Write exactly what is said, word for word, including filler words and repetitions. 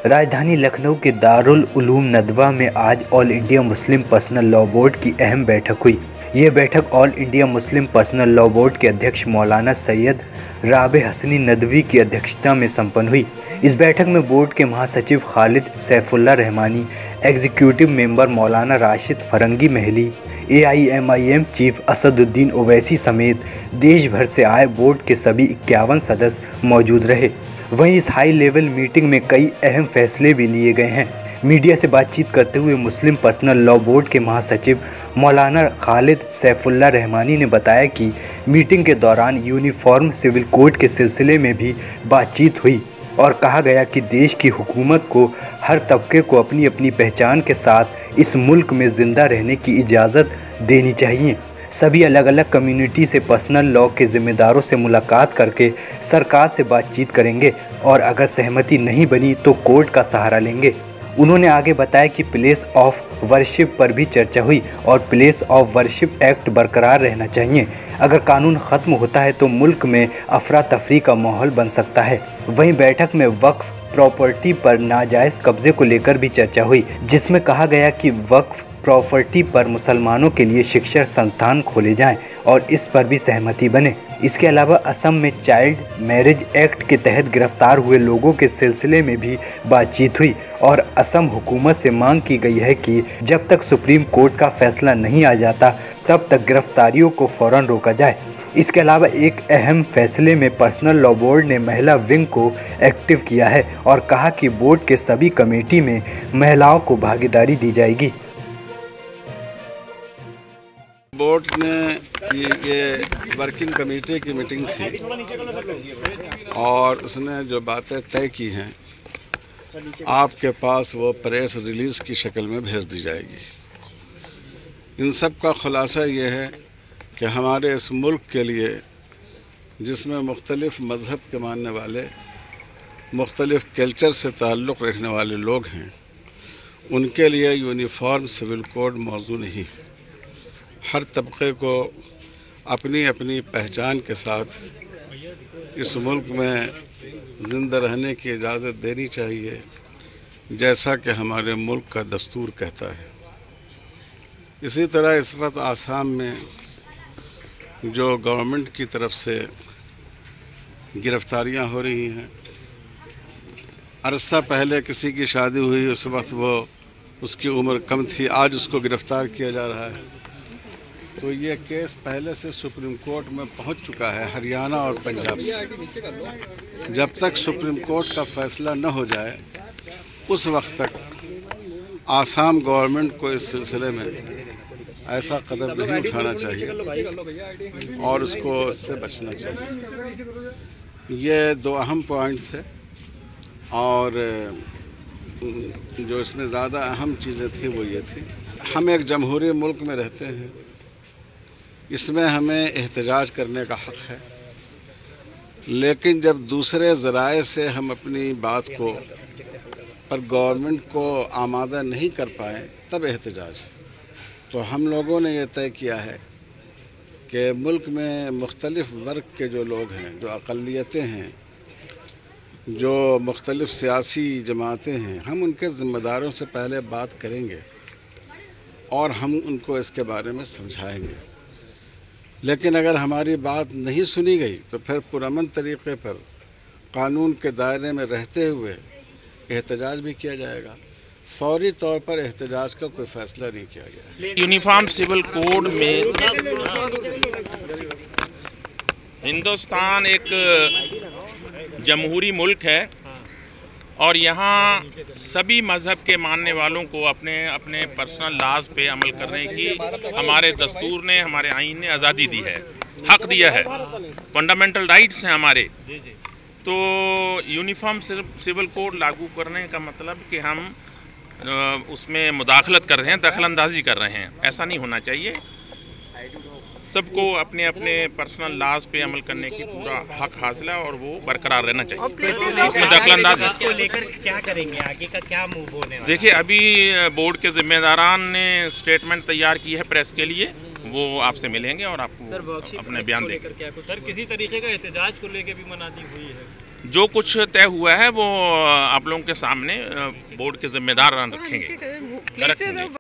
राजधानी लखनऊ के दारुल उलूम नदवा में आज All India Muslim Personal Law Board की अहम बैठक हुई। ये बैठक All India Muslim Personal Law Board के अध्यक्ष मौलाना सैयद राबे हसनी नदवी की अध्यक्षता में संपन्न हुई। इस बैठक में बोर्ड के महासचिव Khalid Saifullah Rahmani, executive member Maulana Rashid Firangi Mahli, A I M I M chief Asaduddin Owaisi समेत देश भर से आए बोर्ड के सभी इक्यावन सदस्य मौजूद रहे। वहीं इस हाई लेवल मीटिंग में कई अहम फैसले भी लिए गए हैं। मीडिया से बातचीत करते हुए मुस्लिम पर्सनल लॉ बोर्ड के महासचिव मौलाना खालिद सैफुल्लाह रहमानी ने बताया कि मीटिंग के दौरान यूनिफॉर्म सिविल कोड के सिलसिले में भी बातचीत हुई और कहा गया कि देश की हुकूमत को हर तबके को अपनी अपनी पहचान के साथ इस मुल्क में ज़िंदा रहने की इजाज़त देनी चाहिए। सभी अलग अलग कम्युनिटी से पर्सनल लॉ के ज़िम्मेदारों से मुलाकात करके सरकार से बातचीत करेंगे और अगर सहमति नहीं बनी तो कोर्ट का सहारा लेंगे। उन्होंने आगे बताया कि प्लेस ऑफ वर्शिप पर भी चर्चा हुई और प्लेस ऑफ वर्शिप एक्ट बरकरार रहना चाहिए। अगर कानून ख़त्म होता है तो मुल्क में अफरा तफरी का माहौल बन सकता है। वहीं बैठक में वक्फ प्रॉपर्टी पर नाजायज़ कब्जे को लेकर भी चर्चा हुई, जिसमें कहा गया कि वक्फ प्रॉपर्टी पर मुसलमानों के लिए शिक्षण संस्थान खोले जाएं और इस पर भी सहमति बने। इसके अलावा असम में चाइल्ड मैरिज एक्ट के तहत गिरफ्तार हुए लोगों के सिलसिले में भी बातचीत हुई और असम हुकूमत से मांग की गई है कि जब तक सुप्रीम कोर्ट का फैसला नहीं आ जाता तब तक गिरफ्तारियों को फ़ौरन रोका जाए। इसके अलावा एक अहम फैसले में पर्सनल लॉ बोर्ड ने महिला विंग को एक्टिव किया है और कहा कि बोर्ड के सभी कमेटी में महिलाओं को भागीदारी दी जाएगी। बोर्ड ने ये वर्किंग कमेटी की मीटिंग थी और उसने जो बातें तय की हैं आपके पास वो प्रेस रिलीज़ की शक्ल में भेज दी जाएगी। इन सब का खुलासा ये है कि हमारे इस मुल्क के लिए जिसमें मुख्तलिफ़ मज़हब के मानने वाले, मुख्तलिफ़ कल्चर से ताल्लुक़ रखने वाले लोग हैं, उनके लिए यूनिफॉर्म सिविल कोड मौजू नहीं। हर तबके को अपनी अपनी पहचान के साथ इस मुल्क में ज़िंदा रहने की इजाज़त देनी चाहिए, जैसा कि हमारे मुल्क का दस्तूर कहता है। इसी तरह इस वक्त आसाम में जो गवर्नमेंट की तरफ से गिरफ़्तारियां हो रही हैं, अरसा पहले किसी की शादी हुई, उस वक्त वो उसकी उम्र कम थी, आज उसको गिरफ़्तार किया जा रहा है। तो ये केस पहले से सुप्रीम कोर्ट में पहुंच चुका है हरियाणा और पंजाब से। जब तक सुप्रीम कोर्ट का फैसला न हो जाए उस वक्त तक आसाम गवर्नमेंट को इस सिलसिले में ऐसा कदम नहीं उठाना चाहिए और उसको इससे बचना चाहिए। ये दो अहम पॉइंट्स है और जो इसमें ज़्यादा अहम चीज़ें थी वो ये थी, हम एक जमहूरी मुल्क में रहते हैं, इसमें हमें एहतजाज करने का हक़ है, लेकिन जब दूसरे ज़राए से हम अपनी बात को पर गवर्नमेंट को आमादा नहीं कर पाए तब एहतजाज। तो हम लोगों ने ये तय किया है कि मुल्क में मुख्तलिफ़ वर्ग के जो लोग हैं, जो अक़लियतें हैं, जो मुख्तलिफ़ सियासी जमातें हैं, हम उनके ज़िम्मेदारों से पहले बात करेंगे और हम उनको इसके बारे में समझाएंगे। लेकिन अगर हमारी बात नहीं सुनी गई तो फिर पुरअमन तरीक़े पर कानून के दायरे में रहते हुए एहतजाज भी किया जाएगा। फौरी तौर पर एहतजाज का कोई फ़ैसला नहीं किया गया। यूनिफॉर्म सिविल कोड में हिंदुस्तान एक जमहूरी मुल्क है और यहाँ सभी मज़हब के मानने वालों को अपने अपने पर्सनल लाज पे अमल करने की हमारे दस्तूर ने, हमारे आईन ने आज़ादी दी है, हक़ दिया है, फंडामेंटल राइट्स हैं हमारे। तो यूनिफॉर्म सिविल कोड लागू करने का मतलब कि हम उसमें मुदाखलत कर रहे हैं, दखलंदाजी कर रहे हैं, ऐसा नहीं होना चाहिए। सबको अपने अपने पर्सनल लाज पे अमल करने की पूरा हक हासिल है और वो बरकरार रहना चाहिए। उसमें दखलंदाजी इसको लेकर क्या करेंगे, आगे का क्या मूव होने वाला? देखिए, अभी बोर्ड के जिम्मेदारान ने स्टेटमेंट तैयार की है प्रेस के लिए, वो आपसे मिलेंगे और आपको अपने बयान देंगे। सर, किसी तरीके का एहतजाज को लेकर भी मनाही हुई है? जो कुछ तय हुआ है वो आप लोगों के सामने बोर्ड के जिम्मेदार रखेंगे। Places of